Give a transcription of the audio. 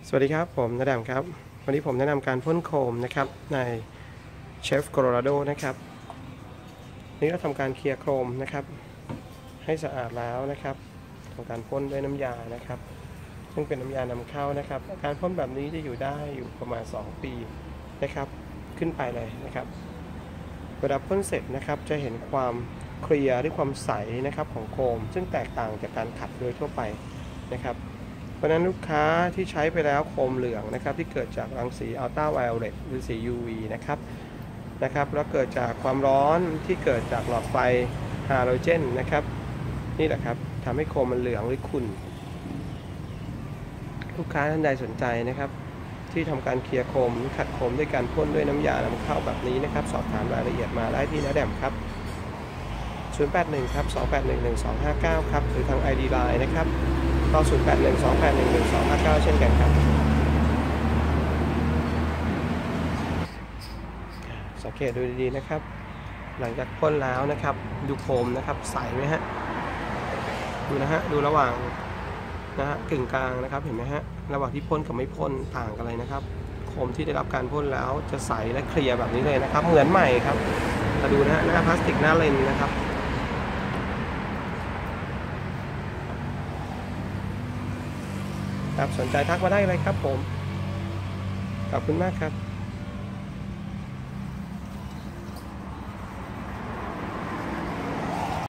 สวัสดีครับผมณแดมครับวันนี้ผมแนะนำการพ่นโคมนะครับในเชฟโคโลราโดนะครับนี่ก็ทำการเคลียร์โครมนะครับให้สะอาดแล้วนะครับทำการพ่นด้วยน้ำยานะครับซึ่งเป็นน้ำยานำเข้านะครับการพ่นแบบนี้จะอยู่ได้อยู่ประมาณ2 ปีนะครับขึ้นไปเลยนะครับเวลาพ่นเสร็จนะครับจะเห็นความเคลียร์ด้วยความใสนะครับของโคมซึ่งแตกต่างจากการขัดโดยทั่วไปนะครับเพราะนั้นลูกค้าที่ใช้ไปแล้วโคมเหลืองนะครับที่เกิดจากรังสีอัลตราไวโอเลตหรือสี UV นะครับแล้วเกิดจากความร้อนที่เกิดจากหลอดไฟฮาโลเจนนะครับนี่แหละครับทำให้โคมมันเหลืองหรือขุ่นลูกค้าท่านใดสนใจนะครับที่ทำการเคลียร์โคมหรือขัดโคมด้วยการพ่นด้วยน้ำยานำเข้าแบบนี้นะครับสอบถามรายละเอียดมาได้ที่นะแดมครับ081ครับ2811259ครับหรือทาง ID Line นะครับต่อ0812811259เช่นกันครับสังเกตดูดีๆนะครับหลังจากพ่นแล้วนะครับดูโคมนะครับใสไหมฮะดูนะฮะดูระหว่างนะฮะกึ่งกลางนะครับเห็นไหมฮะระหว่างที่พ่นกับไม่พ่นต่างกันเลยนะครับโคมที่ได้รับการพ่นแล้วจะใสและเคลียร์แบบนี้เลยนะครับเหมือนใหม่ครับมาดูนะฮะหน้าพลาสติกหน้าเลนนะครับสนใจทักมาได้เลยครับผมขอบคุณมากครับ